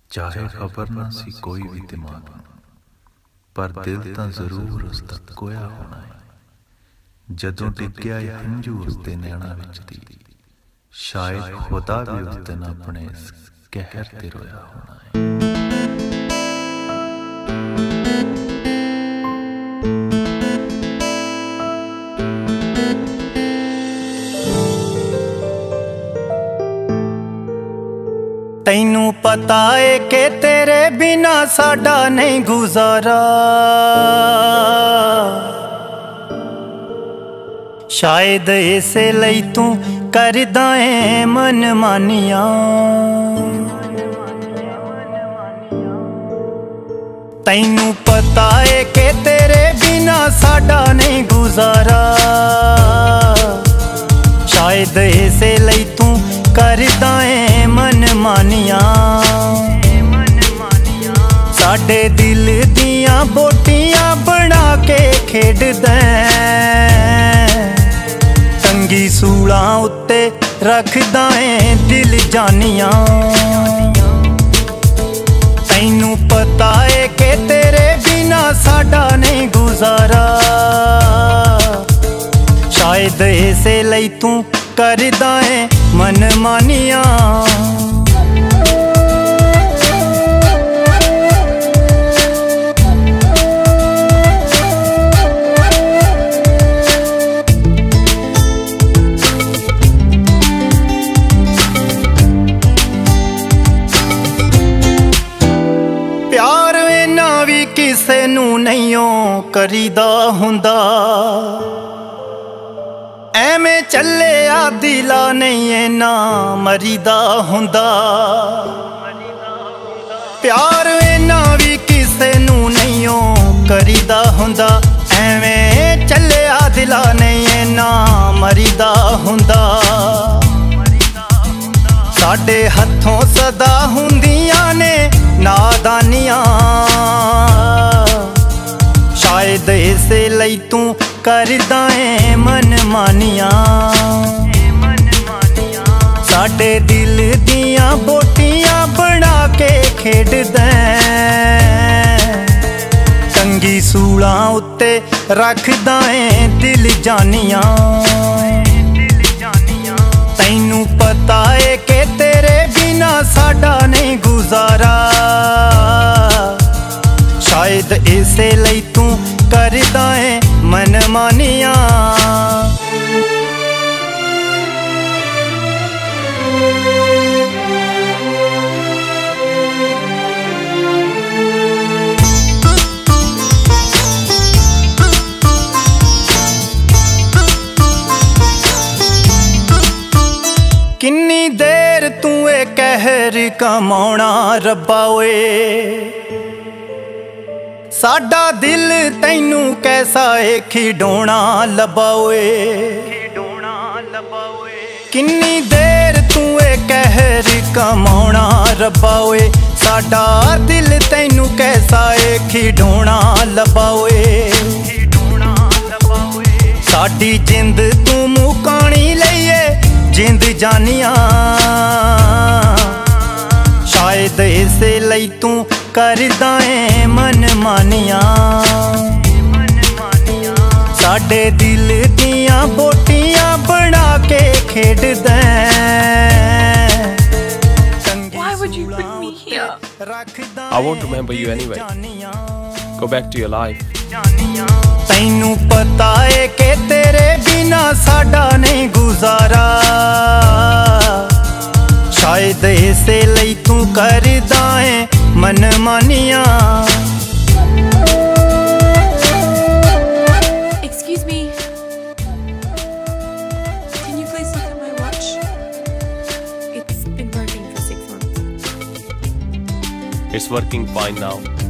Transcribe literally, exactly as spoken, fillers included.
चाहे खबर ना सी कोई भी दिमाग नूं, पर दिल तां जरूर उस तक कोया होना है। जदों टिक्या हंझू उसदे नैणां विच दी, शायद खुदा भी उस दिन अपने कहर ते रोया होना है। तैनू पता है कि तेरे बिना साडा नहीं गुजारा, शायद इसे लई तू करदा है मन मानिया। तैनू पता है कि तेरे बिना साडा नहीं गुजारा, शायद इसे लई तू करदा है मन मानिया। साडे दिल दियां बोटियां बना के खेडदा, टंगी सूलां उत्ते रखदा है दिल जानिया। तैनू पता है कि तेरे बिना साडा नहीं गुजारा, शायद इसे लई तू करदा है मन मानिया। प्यार इन्ना भी किसे नू नहींओ करीदा हुंदा, एवें चले आ दिला नहीं है ना मरीदा हुंदा। प्यार इन्ना भी किसे नू नहींओ करीदा हुंदा, एवें चले आ दिला नहीं है ना मरीदा हुंदा। साडे हथों सदा हुंदियां ने नादानियां, शायद इसे लई तू करदा है मन मानिया। साडे दिल दियां बोटियां बना के खेडदा, टंगी सूलां उत्ते रखदा है दिल जानिया। तैनू पता है कि तेरे बिना साडा नहीं गुजारा, शायद इसे लई तू करदा है मन मानिया। किन्नी देर तू ए कहर कमाउणा रब्बा ओए, साडा दिल तैनू कैसा है खिडौना लब्बा ओए। किन्नी देर तू ए कहर कमाउणा रब्बा ओए, साडा दिल तैनू कैसा है खिडौना लब्बा ओए। साडी जिंद तू मुकाणी लईए जिंद जानिया, शायद इसे लई तू करदा है मन मानिया। साडे दिल दियां बोटियां बना के खेडदा। Why would you bring me here? I won't remember you anyway. Go back to your life. तैनू पता है कि तेरे बिना साडा नहीं गुजारा, शायद इसे लई तू करदा है मन मानिया। Excuse me. Can you please look at my watch? It's been working for six months. It's working fine now.